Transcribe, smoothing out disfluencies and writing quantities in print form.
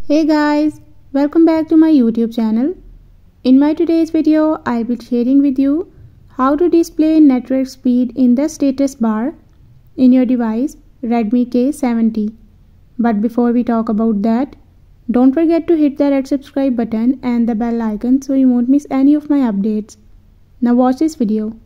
Hey guys, welcome back to my YouTube channel. In my today's video, I'll be sharing with you how to display network speed in the status bar in your device Redmi K70. But before we talk about that, don't forget to hit the red subscribe button and the bell icon so you won't miss any of my updates. Now watch this video.